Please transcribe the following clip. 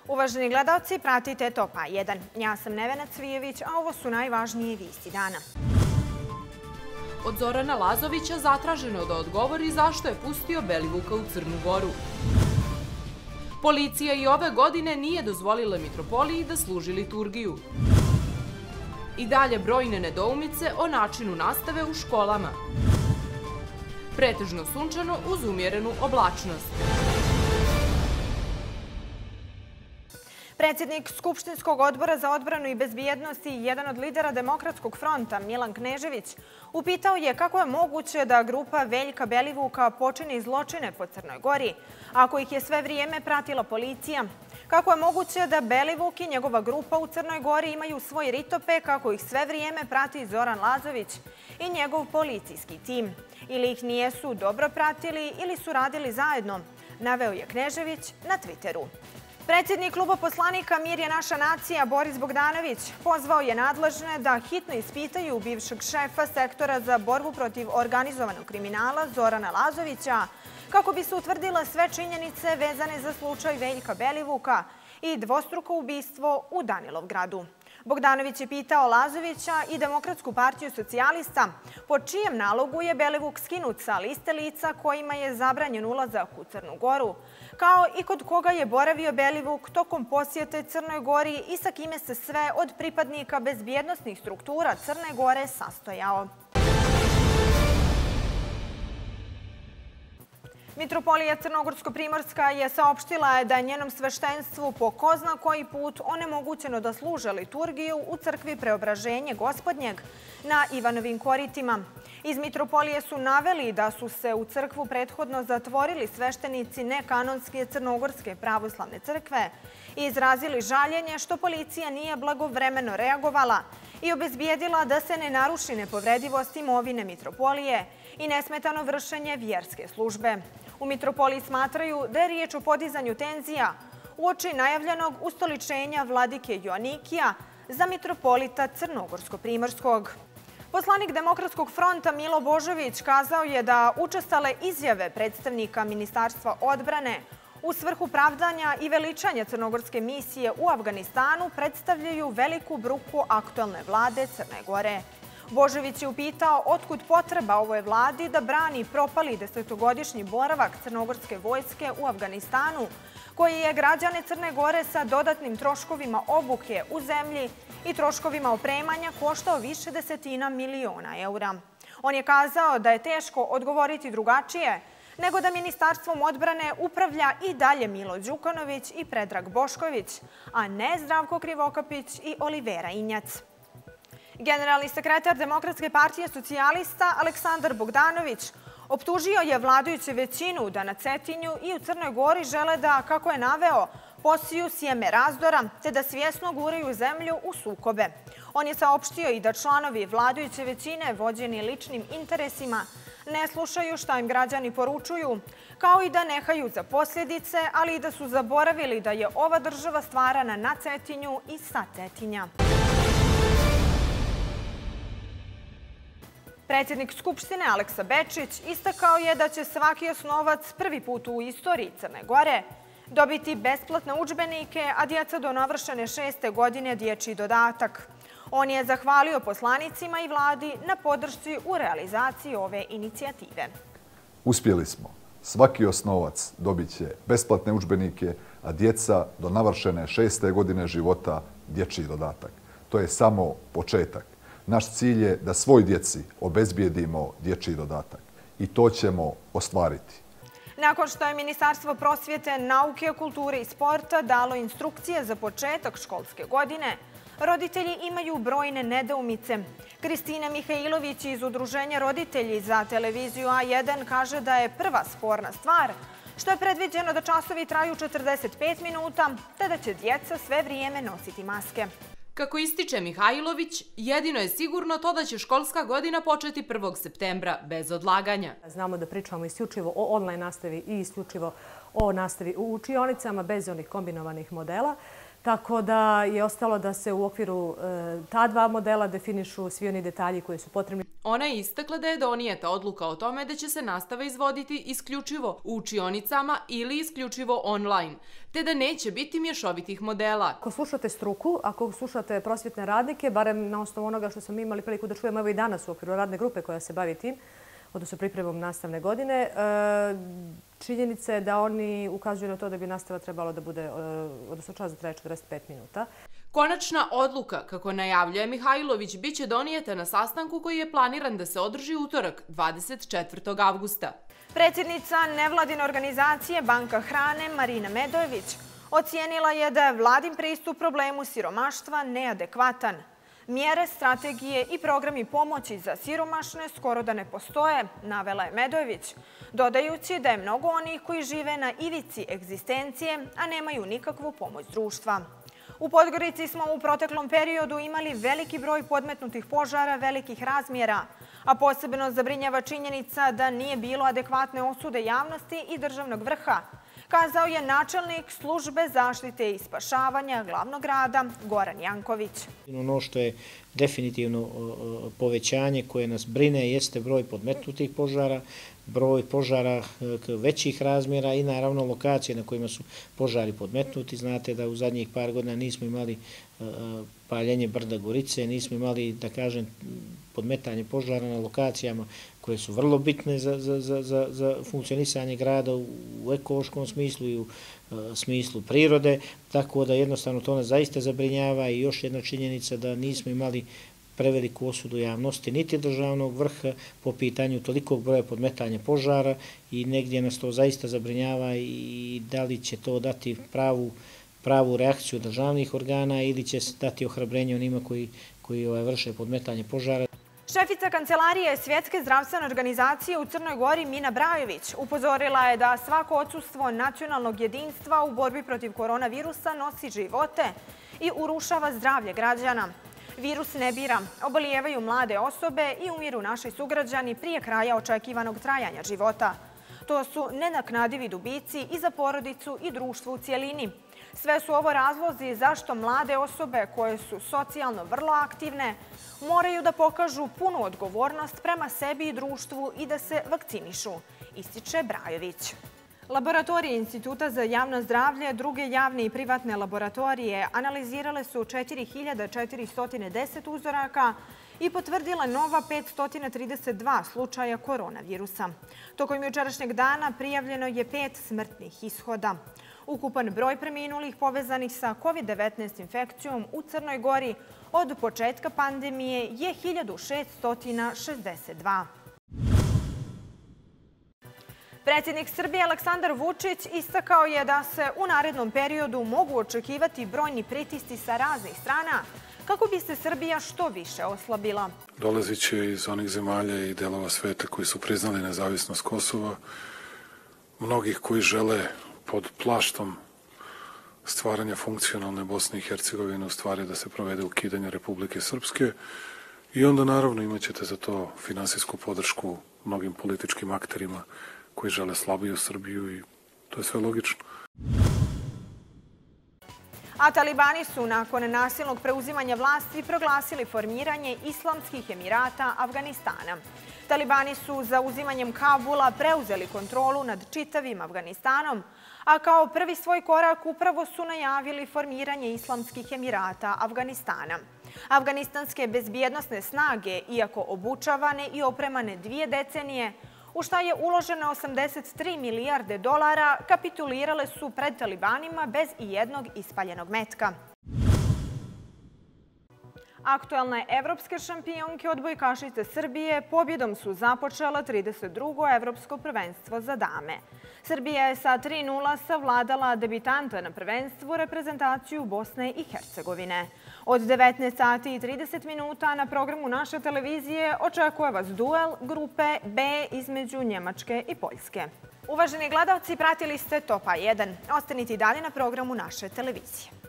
Uvaženi gledalci, pratite Top A1. Ja sam Nevena Cvijević, a ovo su najvažnije vijesti dana. Od Zorana Lazovića zatraženo da odgovori zašto je pustio Belivuka u Crnu Goru. Policija i ove godine nije dozvolila Mitropoliji da služi liturgiju. I dalje brojne nedoumice o načinu nastave u školama. Pretežno sunčano uz umjerenu oblačnost. Predsjednik Skupštinskog odbora za odbranu i bezbjednost i jedan od lidera Demokratskog fronta, Milan Knežević, upitao je kako je moguće da grupa Veljka Belivuka počini zločine po Crnoj Gori, ako ih je sve vrijeme pratila policija. Kako je moguće da Belivuk i njegova grupa u Crnoj Gori imaju svoj ritopek, kako ih sve vrijeme prati Zoran Lazović i njegov policijski tim. Ili ih nijesu dobro pratili ili su radili zajedno, naveo je Knežević na Twitteru. Predsjednik kluba poslanika Mir je naša nacija Boris Bogdanović pozvao je nadležne da hitno ispitaju bivšeg šefa sektora za borbu protiv organizovanog kriminala Zorana Lazovića kako bi se utvrdile sve činjenice vezane za slučaj Veljka Belivuka i dvostruko ubistvo u Danilovgradu. Bogdanović je pitao Lazovića i Demokratsku partiju socijalista po čijem nalogu je Belivuk skinut sa liste lica kojima je zabranjen ulazak u Crnu Goru, kao i kod koga je boravio Belivuk tokom posjete Crnoj Gori i sa kime se sve od pripadnika bezbjednosnih struktura Crne Gore sastojao. Mitropolija Crnogorsko-primorska je saopštila da je njenom sveštenstvu po ko zna koji put onemogućeno da služe liturgiju u crkvi Preobraženje Gospodnjeg na Ivanovim koritima. Iz Mitropolije su naveli da su se u crkvu prethodno zatvorili sveštenici nekanonske Crnogorske pravoslavne crkve i izrazili žaljenje što policija nije blagovremeno reagovala i obezbijedila da se ne naruši nepovredivost imovine Mitropolije i nesmetano vršenje vjerske službe. U Mitropoliji smatraju da je riječ o podizanju tenzija uoči najavljenog ustoličenja vladike Joanikija za mitropolita Crnogorsko-primorskog. Poslanik Demokratskog fronta Milo Božović kazao je da učestale izjave predstavnika Ministarstva odbrane u svrhu pravdanja i veličanja crnogorske misije u Afganistanu predstavljaju veliku bruku aktualne vlade Crne Gore. Božović je upitao otkud potreba ovoj vladi da brani propali 10-godišnji boravak crnogorske vojske u Afganistanu, koji je građane Crne Gore sa dodatnim troškovima obuke u zemlji i troškovima opremanja koštao više desetina miliona eura. On je kazao da je teško odgovoriti drugačije nego da Ministarstvom odbrane upravlja i dalje Milo Đukanović i Predrag Bošković, a ne Zdravko Krivokapić i Olivera Injac. Generalni sekretar Demokratske partije socijalista Aleksandar Bogdanović optužio je vladajuću većinu da na Cetinju i u Crnoj Gori žele da, kako je naveo, posiju sjeme razdora te da svjesno guraju zemlju u sukobe. On je saopštio i da članovi vladajuće većine vođeni ličnim interesima ne slušaju šta im građani poručuju, kao i da nehaju za posljedice, ali i da su zaboravili da je ova država stvarana na Cetinju i sa Cetinja. Predsjednik Skupštine Aleksa Bečić istakao je da će svaki osnovac prvi put u istoriji Crne Gore dobiti besplatne udžbenike, a djeca do navršene 6. godine dječji dodatak. On je zahvalio poslanicima i vladi na podršci u realizaciji ove inicijative. Uspjeli smo. Svaki osnovac dobit će besplatne udžbenike, a djeca do navršene 6. godine života dječji dodatak. To je samo početak. Naš cilj je da svoj djeci obezbijedimo dječji dodatak i to ćemo ostvariti. Nakon što je Ministarstvo prosvjete, nauke, kulture i sporta dalo instrukcije za početak školske godine, roditelji imaju brojne nedoumice. Kristina Mihajlović iz Udruženja roditelji za televiziju A1 kaže da je prva sporna stvar što je predviđeno da časovi traju 45 minuta, te da će djeca sve vrijeme nositi maske. Kako ističe Mihajlović, jedino je sigurno to da će školska godina početi 1. septembra bez odlaganja. Znamo da pričamo isključivo o online nastavi i isključivo o nastavi u učionicama bez onih kombinovanih modela. Tako da je ostalo da se u okviru ta dva modela definišu svi oni detalji koji su potrebni. Ona je istakla da je donijeta odluka o tome da će se nastava izvoditi isključivo u učionicama ili isključivo online, te da neće biti mješovitih modela. Ako slušate struku, ako slušate prosvjetne radnike, barem na osnovu onoga što smo imali priliku da čujemo evo i danas u okviru radne grupe koja se bavi tim, odnosno pripremom nastavne godine, činjenica je da oni ukazuju na to da bi nastava trebalo da bude, odnosno čas da traje 45 minuta. Konačna odluka, kako najavljuje Mihajlović, biće donijeta na sastanku koji je planiran da se održi utorak, 24. avgusta. Predsjednica nevladine organizacije Banka hrane Marina Medojević ocijenila je da je vladin pristup problemu siromaštva neadekvatan. Mjere, strategije i programi pomoći za siromašne skoro da ne postoje, navela je Medojević, dodajući da je mnogo onih koji žive na ivici egzistencije, a nemaju nikakvu pomoć društva. U Podgorici smo u proteklom periodu imali veliki broj podmetnutih požara velikih razmjera, a posebno zabrinjava činjenica da nije bilo adekvatne osude javnosti i državnog vrha, kazao je načelnik službe zaštite i spašavanja glavnog grada Goran Janković. Ono što je definitivno povećanje koje nas brine jeste broj podmetnutih požara, broj požara većih razmjera i naravno lokacije na kojima su požari podmetnuti. Znate da u zadnjih par godina nismo imali paljenje brda Gorice, nismo imali, da kažem, podmetanje požara na lokacijama koje su vrlo bitne za funkcionisanje grada u ekološkom smislu i u smislu prirode, tako da jednostavno to nas zaista zabrinjava i još jedna činjenica da nismo imali preveliku osudu javnosti, niti državnog vrha po pitanju tolikog broja podmetanja požara i negdje nas to zaista zabrinjava i da li će to dati pravu reakciju državnih organa ili će dati ohrabrenje onima koji vrše podmetanje požara. Šefica Kancelarije Svjetske zdravstvene organizacije u Crnoj Gori Mina Brajović upozorila je da svako odsustvo nacionalnog jedinstva u borbi protiv koronavirusa nosi živote i urušava zdravlje građana. Virus ne bira, obolijevaju mlade osobe i umiru naši sugrađani prije kraja očekivanog trajanja života. To su nenaknadivi gubici i za porodicu i društvo u cijelini. Sve su ovo razlozi zašto mlade osobe koje su socijalno vrlo aktivne moraju da pokažu punu odgovornost prema sebi i društvu i da se vakcinišu, ističe Brajović. Laboratorije Instituta za javno zdravlje, druge javne i privatne laboratorije analizirale su 4410 uzoraka i potvrdila nova 532 slučaja koronavirusa. Tokom jučerašnjeg dana prijavljeno je 5 smrtnih ishoda. Ukupan broj preminulih povezanih sa COVID-19 infekcijom u Crnoj Gori od početka pandemije je 1662. Predsjednik Srbije Aleksandar Vučić istakao je da se u narednom periodu mogu očekivati brojni pritisci sa raznih strana kako bi se Srbija što više oslabila. Dolazit će iz onih zemalja i delova sveta koji su priznali nezavisnost Kosova, mnogih koji žele pod plaštom stvaranja funkcionalne Bosne i Hercegovine u stvari da se provede ukidanje Republike Srpske i onda naravno imat ćete za to finansijsku podršku mnogim političkim akterima koji žele slabiju Srbiju i to je sve logično. A talibani su nakon nasilnog preuzimanja vlasti proglasili formiranje Islamskih Emirata Afganistana. Talibani su za uzimanjem Kabula preuzeli kontrolu nad čitavim Afganistanom, a kao prvi svoj korak upravo su najavili formiranje Islamskih Emirata Afganistana. Afganistanske bezbjednosne snage, iako obučavane i opremane 2 decenije, u šta je uloženo 83 milijarde dolara, kapitulirale su pred talibanima bez ijednog ispaljenog metka. Aktuelne evropske šampionke odbojkašice Srbije pobjedom su započela 32. evropsko prvenstvo za dame. Srbija je sa 3:0 savladala debitanta na prvenstvu reprezentaciju Bosne i Hercegovine. Od 19:30 na programu naše televizije očekuje vas duel grupe B između Njemačke i Poljske. Uvaženi gledalci, pratili ste Top A1. Ostanite i dalje na programu naše televizije.